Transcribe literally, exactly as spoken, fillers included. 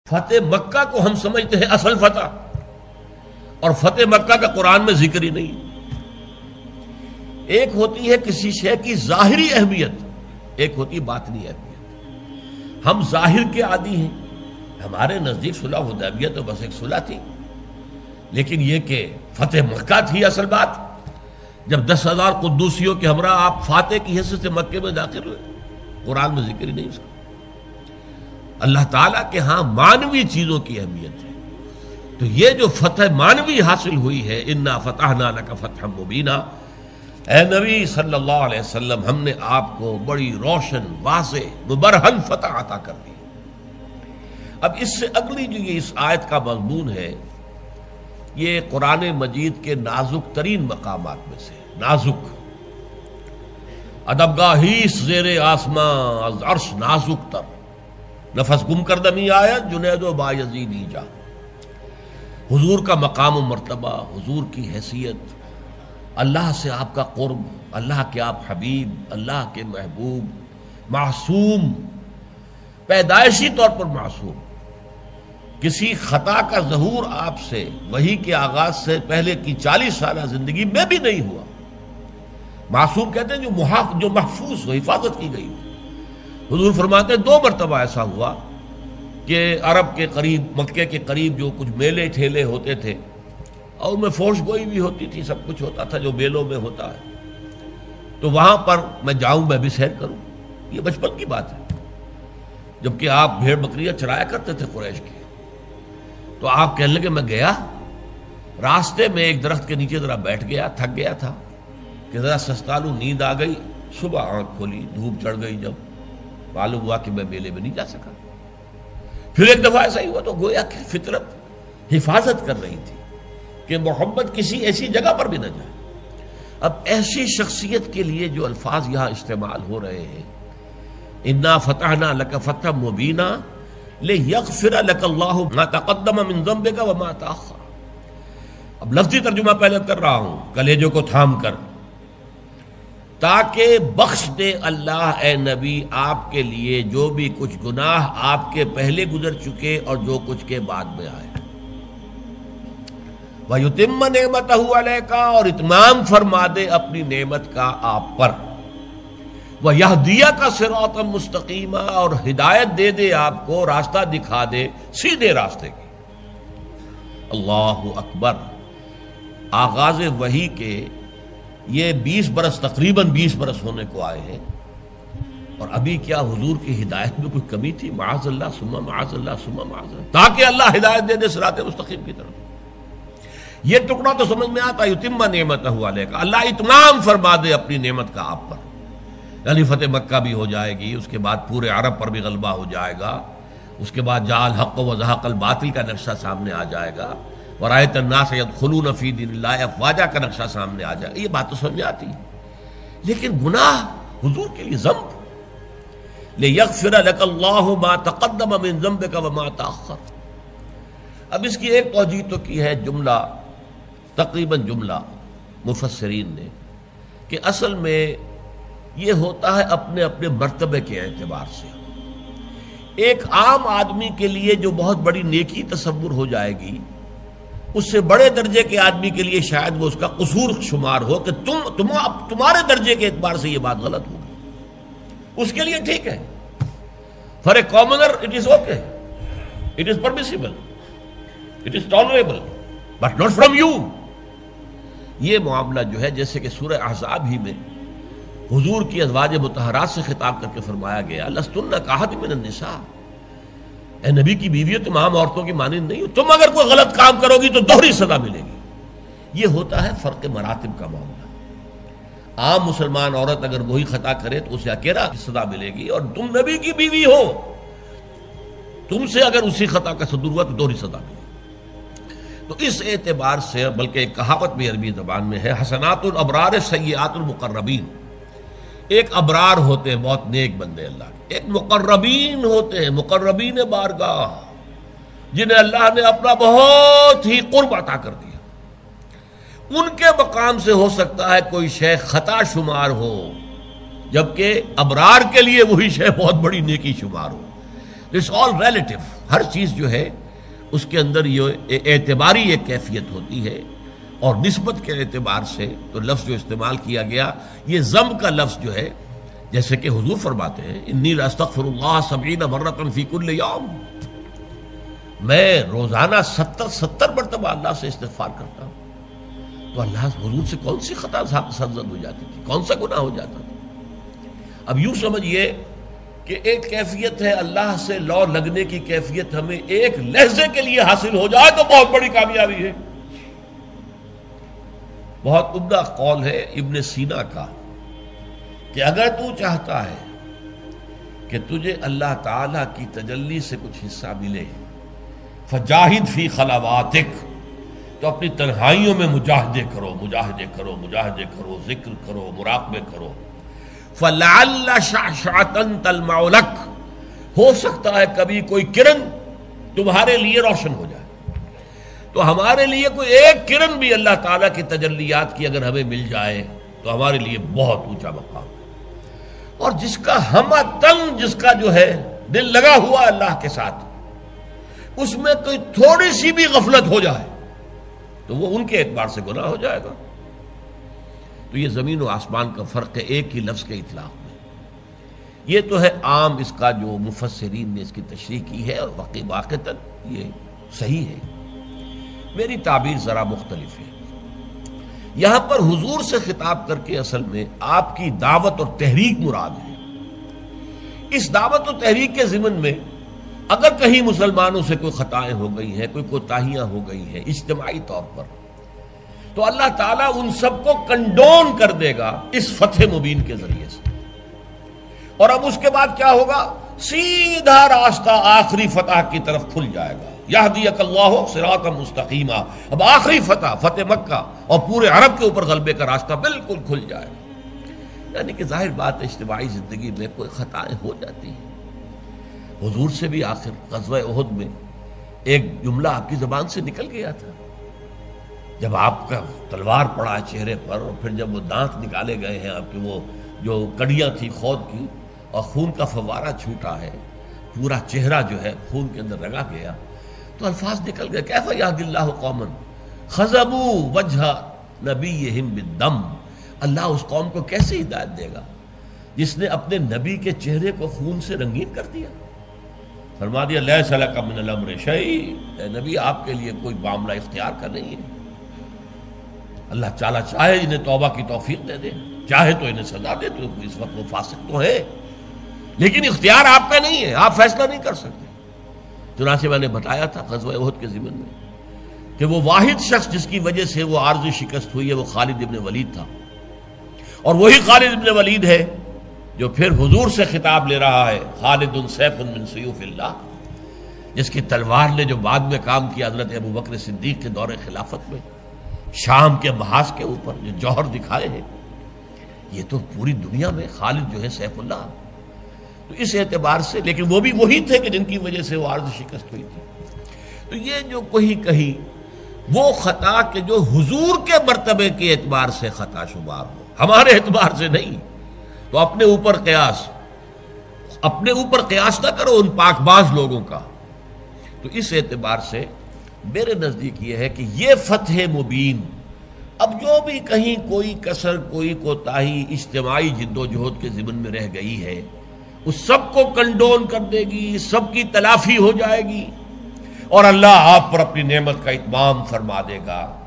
فتح مکہ کو ہم سمجھتے ہیں اصل فتح، اور فتح مکہ کا قرآن میں ذکر ہی نہیں۔ ایک ہوتی ہے کسی شے کی ظاہری اہمیت، ایک ہوتی باطنی اہمیت۔ ہم ظاہر کے عادی ہیں، ہمارے نزدیک صلح حدیبیہ تو بس ایک صلح تھی، لیکن یہ کہ فتح مکہ تھی اصل بات۔ جب دس ہزار قدوسیوں کے ہمراہ آپ فاتح کی حیثیت سے مکے میں داخل ہوئے، قرآن میں ذکر ہی نہیں اس کا۔ اللہ تعالیٰ کے ہاں معنوی چیزوں کی اہمیت ہے، تو یہ جو فتح معنوی حاصل ہوئی ہے، انا فتحنا لک فتحا مبینا، اے نبی صلی اللہ علیہ وسلم، ہم نے آپ کو بڑی روشن واضح مبرہن فتح عطا کر دی۔ اب اس سے اگلی جو یہ اس آیت کا مضمون ہے، یہ قرآن مجید کے نازک ترین مقامات میں سے نازک، ادبگاہی زیر آسماں از عرش نازک تر، نفس گم کردمی آیت جنید و بایزیدی جا۔ حضور کا مقام و مرتبہ، حضور کی حیثیت، اللہ سے آپ کا قرب، اللہ کے آپ حبیب، اللہ کے محبوب، معصوم، پیدائشی طور پر معصوم، کسی خطا کا ظہور آپ سے وحی کے آغاز سے پہلے کی چالیس سالہ زندگی میں بھی نہیں ہوا۔ معصوم کہتے ہیں جو محاف جو محفوظ ہو، حفاظت کی گئی ہو۔ حضور فرماتے ہیں دو مرتبہ ایسا ہوا کہ عرب کے قریب، مکے کے قریب جو کچھ میلے ٹھیلے ہوتے تھے، اور ان میں فوش گوئی بھی ہوتی تھی، سب کچھ ہوتا تھا جو میلوں میں ہوتا ہے، تو وہاں پر میں جاؤں، میں بھی سیر کروں۔ یہ بچپن کی بات ہے، جبکہ آپ بھیڑ بکریاں چرایا کرتے تھے قریش کے۔ تو آپ کہنے لگے، میں گیا راستے میں ایک درخت کے نیچے ذرا بیٹھ گیا، تھک گیا تھا کہ ذرا سستا لوں، نیند آ گئی، صبح آنکھ کھولی، دھوپ چڑھ گئی، جب معلوم ہوا کہ میں میلے میں نہیں جا سکا۔ پھر ایک دفعہ ایسا ہی ہوا، تو گویا کہ فطرت حفاظت کر رہی تھی کہ محمد کسی ایسی جگہ پر بھی نہ جائے۔ اب ایسی شخصیت کے لیے جو الفاظ یہاں استعمال ہو رہے ہیں، انا فتحنا لک فتحا مبینا لیغفر لک اللہ ما تقدم من ذنبک وما تاخر۔ اب لفظی ترجمہ پہلے کر رہا ہوں کلیجوں کو تھام کر، تاکہ بخش دے اللہ اے نبی آپ کے لیے جو بھی کچھ گناہ آپ کے پہلے گزر چکے اور جو کچھ کے بعد میں آئے، وَيُتِمَّ نِعْمَتَهُ عَلَيْكَ، اور اتمام فرما دے اپنی نعمت کا آپ پر، وَيَهْدِيَكَ صِرَاطًا مُسْتَقِيمًا، اور ہدایت دے دے آپ کو، راستہ دکھا دے سیدھے راستے کی۔ اللہ اکبر۔ آغاز وحی کے یہ بیس برس، تقریباً بیس برس ہونے کو آئے ہیں، اور ابھی کیا حضور کی ہدایت میں کوئی کمی تھی؟ معاذ اللہ ثم معاذ اللہ ثم معاذ اللہ، تاکہ اللہ ہدایت دے دے صراط مستقیم کی طرف۔ یہ ٹکڑا تو سمجھ میں آتا، یتم نعمتہ علیک، اللہ اتمام فرما دے اپنی نعمت کا آپ پر، یعنی فتح مکہ بھی ہو جائے گی، اس کے بعد پورے عرب پر بھی غلبہ ہو جائے گا، اس کے بعد جاء الحق وزهق الباطل کا نقشہ سامنے آ جائے گا، ورأیت الناس يدخلون فی دین اللہ افواجا کا نقشہ سامنے آ جائے گا۔ یہ بات تو سمجھ آتی ہے، لیکن گناہ حضور کے لیے ذنب، لیغفر لک اللہ ما تقدم من ذنبک وما تاخر۔ اب اس کی ایک توجیہ تو کی ہے جملہ، تقریباً جملہ مفسرین نے، کہ اصل میں یہ ہوتا ہے اپنے اپنے مرتبے کے اعتبار سے۔ ایک عام آدمی کے لیے جو بہت بڑی نیکی تصور ہو جائے گی، اس سے بڑے درجے کے آدمی کے لیے شاید وہ اس کا قصور شمار ہو کہ تم تم تمہارے درجے کے اعتبار سے یہ بات غلط ہوگی، اس کے لیے ٹھیک ہے۔ For a commoner it is okay, it is permissible, it is tolerable, but not from you. یہ معاملہ جو ہے، جیسے کہ سورہ احزاب ہی میں حضور کی ازواج مطہرات سے خطاب کر کے فرمایا گیا، لستن کاحد من النساء، اے نبی کی بیویوں تم عام عورتوں کی مانند نہیں ہو، تم اگر کوئی غلط کام کرو گی تو دوہری سزا ملے گی۔ یہ ہوتا ہے فرق مراتب کا معاملہ۔ عام مسلمان عورت اگر وہی خطا کرے تو اسے اکیلا سزا ملے گی، اور تم نبی کی بیوی ہو، تم سے اگر اسی خطا کا صدور ہوا تو دوہری سزا ملے گی۔ تو اس اعتبار سے، بلکہ ایک کہاوت بھی عربی زبان میں ہے، حسنات الابرار سیئات المقربین۔ ایک ابرار ہوتے ہیں بہت نیک بندے اللہ کے، ایک مقربین ہوتے ہیں، مقربین بارگاہ، جنہیں اللہ نے اپنا بہت ہی قرب عطا کر دیا۔ ان کے مقام سے ہو سکتا ہے کوئی شے خطا شمار ہو، جبکہ ابرار کے لیے وہی شے بہت بڑی نیکی شمار ہو۔ It's all relative. ہر چیز جو ہے اس کے اندر یہ اعتباری ایک کیفیت ہوتی ہے، اور نسبت کے اعتبار سے تو لفظ جو استعمال کیا گیا یہ ضم کا لفظ جو ہے، جیسے کہ حضور فرماتے ہیں انی لاستغفر اللہ سبعین مرۃ فی کل یوم، میں روزانہ ستر ستر مرتبہ اللہ سے استغفار کرتا ہوں. تو اللہ حضور سے کون سی خطا سرزد ہو جاتی تھی، کون سا گناہ ہو جاتا تھا؟ اب یوں سمجھیے کہ ایک کیفیت ہے اللہ سے لو لگنے کی کیفیت، ہمیں ایک لحظے کے لیے حاصل ہو جائے تو بہت بڑی کامیابی ہے. بہت عمدہ قول ہے ابن سینا کا کہ اگر تو چاہتا ہے کہ تجھے اللہ تعالی کی تجلی سے کچھ حصہ ملے، فجاہد فی خلواتک، تو اپنی تنہائیوں میں مجاہدے کرو مجاہدے کرو مجاہدے کرو ذکر کرو مراقبے کرو. فلعل شعشعۃ تلمع لک، ہو سکتا ہے کبھی کوئی کرن تمہارے لیے روشن ہو جائے. تو ہمارے لیے کوئی ایک کرن بھی اللہ تعالیٰ کی تجلیات کی اگر ہمیں مل جائے تو ہمارے لیے بہت اونچا مقام. اور جس کا ہمہ تن، جس کا جو ہے دل لگا ہوا اللہ کے ساتھ، اس میں کوئی تھوڑی سی بھی غفلت ہو جائے تو وہ ان کے اعتبار سے گناہ ہو جائے گا. تو یہ زمین و آسمان کا فرق ہے ایک ہی لفظ کے اطلاق میں. یہ تو ہے عام اس کا جو مفسرین نے اس کی تشریح کی ہے، اور واقعی واقعتاً یہ صحیح ہے. میری تعبیر ذرا مختلف ہے. یہاں پر حضور سے خطاب کر کے اصل میں آپ کی دعوت اور تحریک مراد ہے. اس دعوت و تحریک کے ضمن میں اگر کہیں مسلمانوں سے کوئی خطائیں ہو گئی ہیں، کوئی کوتاہیاں ہو گئی ہیں اجتماعی طور پر، تو اللہ تعالیٰ ان سب کو کنڈون کر دے گا اس فتح مبین کے ذریعے سے. اور اب اس کے بعد کیا ہوگا؟ سیدھا راستہ آخری فتح کی طرف کھل جائے گا. یہدیک اللہ صراطا مستقیما. اب آخری فتح، فتح مکہ اور پورے عرب کے اوپر غلبے کا راستہ بالکل کھل جائے گا. یعنی کہ ظاہر بات ہے اجتماعی زندگی میں کوئی خطائیں ہو جاتی ہیں. حضور سے بھی آخر غزوہ احد میں ایک جملہ آپ کی زبان سے نکل گیا تھا، جب آپ کا تلوار پڑا ہے چہرے پر، اور پھر جب وہ دانت نکالے گئے ہیں آپ کے، وہ جو کڑیاں تھی خود کی، اور خون کا فوارہ چھوٹا ہے، پورا چہرہ جو ہے خون کے اندر رگا گیا، تو الفاظ نکل گئے کیف یہدی اللہ قوما خضبوا وجہ نبیہم بالدم. اللہ اس قوم کو کیسے ہدایت دے گا جس نے اپنے نبی کے چہرے کو خون سے رنگین کر دیا. فرما دیا لیس لک من الامر شیء، اے نبی آپ کے لیے کوئی معاملہ اختیار کا نہیں ہے. اللہ تعالیٰ چاہے انہیں توبہ کی توفیق دے دے، چاہے تو انہیں سزا دے، تو اس وقت وہ فاسق تو ہے، لیکن اختیار آپ کا نہیں ہے، آپ فیصلہ نہیں کر سکتے. چنانچہ میں نے بتایا تھا غزوہ احد کے ضمن میں کہ وہ واحد شخص جس کی وجہ سے وہ عارضی شکست ہوئی ہے وہ خالد ابن ولید تھا. اور وہی خالد ابن ولید ہے جو پھر حضور سے خطاب لے رہا ہے، خالد سیف من سیوف اللہ، جس کی تلوار نے جو بعد میں کام کیا حضرت ابو بکر صدیق کے دور خلافت میں، شام کے محاذ کے اوپر جو جوہر دکھائے ہیں، یہ تو پوری دنیا میں خالد جو ہے سیف اللہ. تو اس اعتبار سے، لیکن وہ بھی وہی تھے کہ جن کی وجہ سے وہ عارض شکست ہوئی تھی. تو یہ جو کہیں کہیں وہ خطا کہ جو حضور کے مرتبے کے اعتبار سے خطا شمار ہو، ہمارے اعتبار سے نہیں، تو اپنے اوپر قیاس اپنے اوپر قیاس نہ کرو ان پاک باز لوگوں کا. تو اس اعتبار سے میرے نزدیک یہ ہے کہ یہ فتح مبین اب جو بھی کہیں کوئی کسر، کوئی کوتاہی اجتماعی جد و جہد کے ضمن میں رہ گئی ہے، اس سب کو کنڈون کر دے گی، سب کی تلافی ہو جائے گی، اور اللہ آپ پر اپنی نعمت کا اتمام فرما دے گا.